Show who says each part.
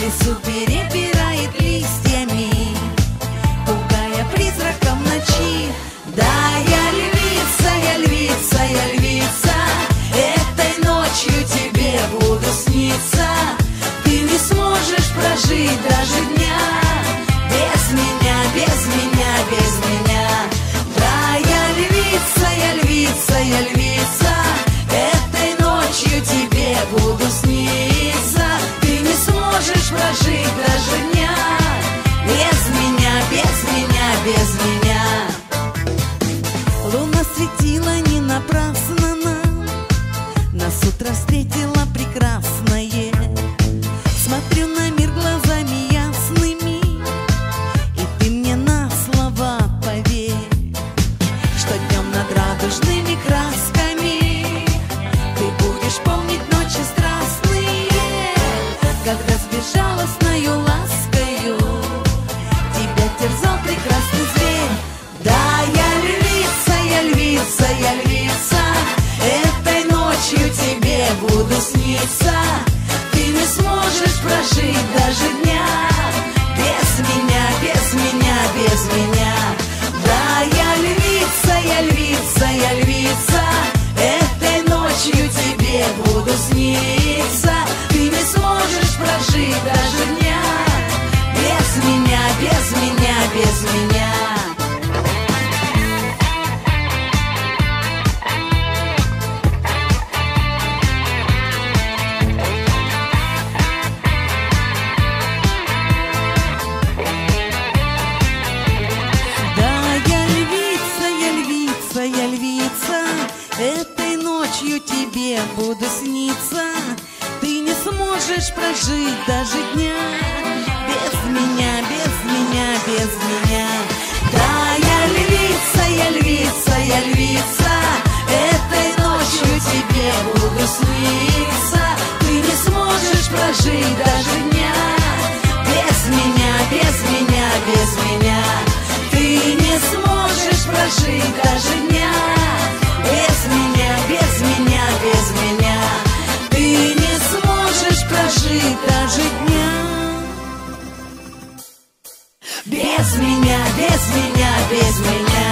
Speaker 1: лесу перебирает листьями, пугая призраком ночи. Да, я львица, я львица, я львица, этой ночью тебе буду сниться. Ты не сможешь прожить даже дня без меня, без меня, без меня. Да, я львица, я львица, я львица, этой ночью тебе буду сниться. Ты не сможешь прожить даже дня без меня, без меня, без меня. Луна светила не напрасно нам, нас утро встретила прекрасное. Смотрю на мир глазами ясными, и ты мне на слова поверь, что днем над радужными красками ты будешь помнить ночи страстные, когда с безжалостною ласкою тебя терзал прекрасный зверь. Да, я львица, я львица, я львица, этой ночью тебе буду сниться. Ты не сможешь прожить даже дня без меня, без меня, без меня. Да, я львица, я львица, я львица, этой ночью тебе буду сниться. Ты не сможешь прожить даже дня без меня, без меня, без меня. Я львица, этой ночью тебе буду сниться. Ты не сможешь прожить даже дня без меня, без меня, без меня. Да, я львица, я львица, я львица, этой ночью тебе буду сниться. Ты не сможешь прожить даже дня без меня, без меня, без меня. Ты не сможешь прожить даже дня без меня, без меня, без меня. Ты не сможешь прожить даже дня без меня, без меня, без меня.